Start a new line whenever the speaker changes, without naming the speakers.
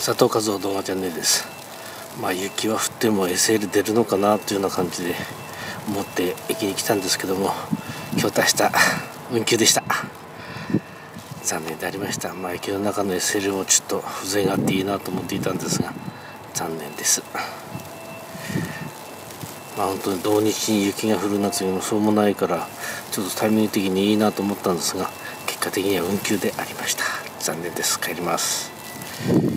佐藤和夫動画チャンネルです。雪は降っても SL 出るのかなというような感じで思って駅に来たんですけども、今日明日運休でした。残念でありました。駅の中の SL もちょっと風情があっていいなと思っていたんですが、残念です。本当に土日に雪が降る夏にもそうもないから、ちょっとタイミング的にいいなと思ったんですが、結果的には運休でありました。残念です。帰ります。